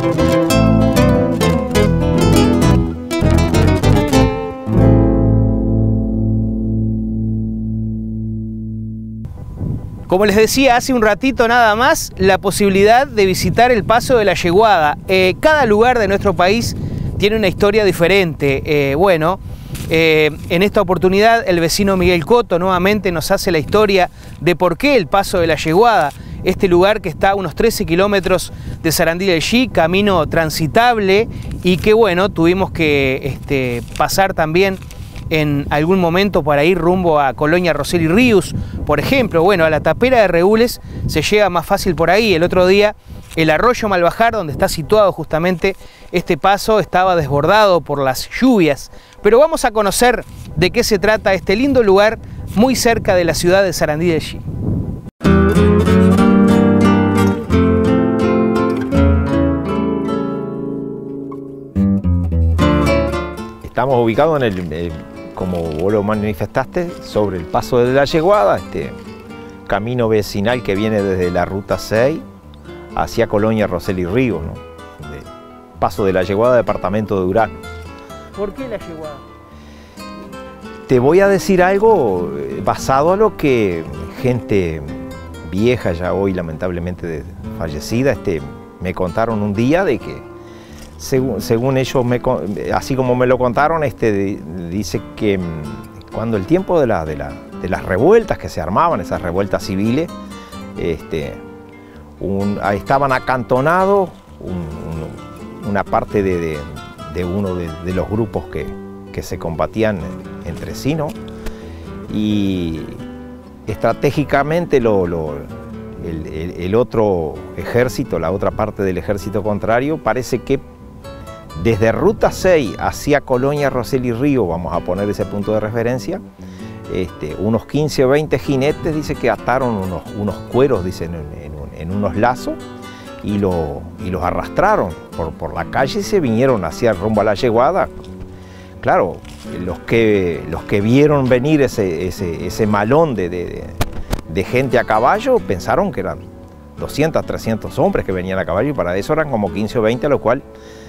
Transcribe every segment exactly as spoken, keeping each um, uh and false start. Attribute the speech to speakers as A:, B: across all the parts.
A: Como les decía hace un ratito nada más, la posibilidad de visitar el Paso de la Yeguada. Eh, cada lugar de nuestro país tiene una historia diferente. Eh, bueno, eh, en esta oportunidad el vecino Miguel Coto nuevamente nos hace la historia de por qué el Paso de la Yeguada, este lugar que está a unos trece kilómetros de Sarandí del Yí, camino transitable y que bueno, tuvimos que este, pasar también en algún momento para ir rumbo a Colonia Rosell y Ríos, por ejemplo. Bueno, a la Tapera de Regules se llega más fácil por ahí. El otro día el arroyo Malbajar, donde está situado justamente este paso, estaba desbordado por las lluvias. Pero vamos a conocer de qué se trata este lindo lugar muy cerca de la ciudad de Sarandí del Yí.
B: Estamos ubicados en el, el como vos lo manifestaste, sobre el Paso de la Yeguada, este camino vecinal que viene desde la Ruta seis hacia Colonia Rosell y Ríos, ¿no? De Paso de la Yeguada, departamento de Durán.
A: ¿Por qué la Yeguada?
B: Te voy a decir algo basado a lo que gente vieja, ya hoy lamentablemente fallecida, este, me contaron un día de que Según, según ellos, me, así como me lo contaron, este, dice que cuando el tiempo de, la, de, la, de las revueltas que se armaban, esas revueltas civiles, este, un, estaban acantonados un, un, una parte de, de, de uno de, de los grupos que, que se combatían entre sí, ¿no? Y estratégicamente lo, lo, el, el, el otro ejército, la otra parte del ejército contrario, parece que desde Ruta seis hacia Colonia Rosell y Ríos, vamos a poner ese punto de referencia, este, unos quince o veinte jinetes, dice que ataron unos, unos cueros, dicen, en, en, en unos lazos y, lo, y los arrastraron por, por la calle y se vinieron hacia rumbo a la Yeguada. Claro, los que, los que vieron venir ese, ese, ese malón de, de, de gente a caballo pensaron que eran doscientos, trescientos hombres que venían a caballo y para eso eran como quince o veinte, a lo cual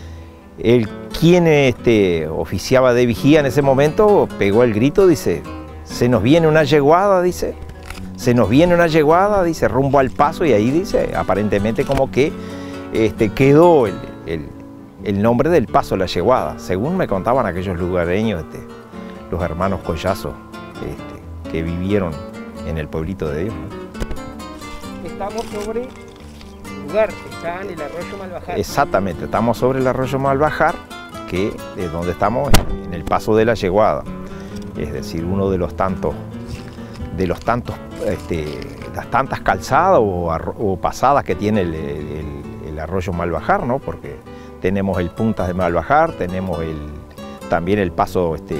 B: el quien este, oficiaba de vigía en ese momento pegó el grito, dice, se nos viene una yeguada, dice, se nos viene una yeguada, dice, rumbo al paso, y ahí dice, aparentemente como que este, quedó el, el, el nombre del Paso, la Yeguada, según me contaban aquellos lugareños, este, los hermanos Collazo, este, que vivieron en el pueblito de Dios.
A: Estamos sobre lugar, está en el arroyo Malbajar.
B: Exactamente, estamos sobre el arroyo Malbajar, que es donde estamos en el Paso de la Yeguada, es decir, uno de los tantos, de los tantos, este, las tantas calzadas o, o pasadas que tiene el, el, el arroyo Malbajar, ¿no? Porque tenemos el Puntas de Malbajar, tenemos el, también el paso este,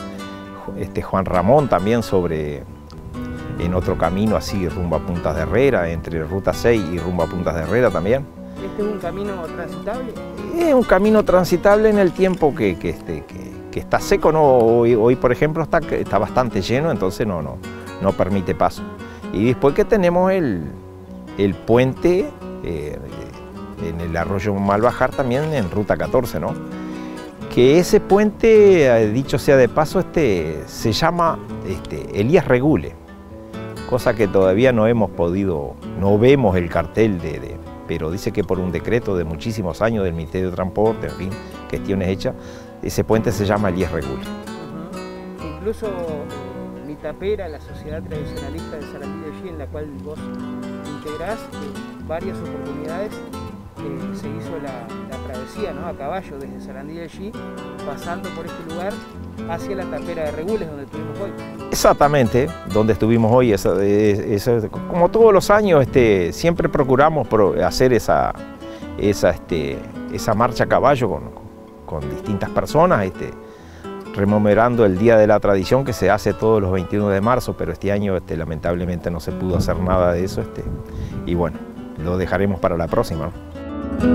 B: este Juan Ramón, también sobre, en otro camino así rumbo a Puntas de Herrera, entre Ruta seis y rumbo a Puntas de Herrera también.
A: ¿Este es un camino transitable?
B: Es un camino transitable en el tiempo que, que, este, que, que está seco, ¿no? Hoy, hoy por ejemplo está, está bastante lleno, entonces no, no, no permite paso. Y después que tenemos el, el puente eh, en el arroyo Malbajar también en Ruta catorce, ¿no? Que ese puente, dicho sea de paso, este, se llama este, Elías Regule, cosa que todavía no hemos podido, no vemos el cartel, de, de, pero dice que por un decreto de muchísimos años del Ministerio de Transporte, en fin, cuestiones hechas, ese puente se llama Elías Regule.
A: Uh-huh. Incluso Mi Tapera, la sociedad tradicionalista de Sarandí del Yí, en la cual vos integrás, en varias oportunidades eh, se hizo la, la travesía, ¿no? A caballo desde Sarandí del Yí, pasando por este lugar hacia la Tapera de Regules, donde estuvimos hoy.
B: Exactamente, donde estuvimos hoy, eso, eso, como todos los años, este, siempre procuramos hacer esa, esa, este, esa marcha a caballo con, con distintas personas, este, rememorando el Día de la Tradición que se hace todos los veintiuno de marzo, pero este año este, lamentablemente no se pudo hacer nada de eso, este, y bueno, lo dejaremos para la próxima, ¿no?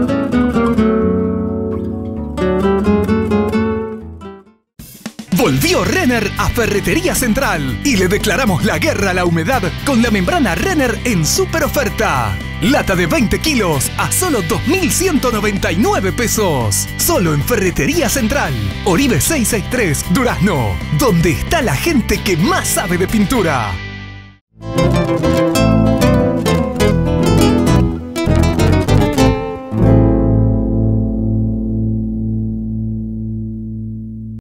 C: Volvió Volvió Renner a Ferretería Central y le declaramos la guerra a la humedad con la membrana Renner en super oferta. Lata de veinte kilos a solo dos mil ciento noventa y nueve pesos. Solo en Ferretería Central. Oribe seiscientos sesenta y tres, Durazno. Donde está la gente que más sabe de pintura.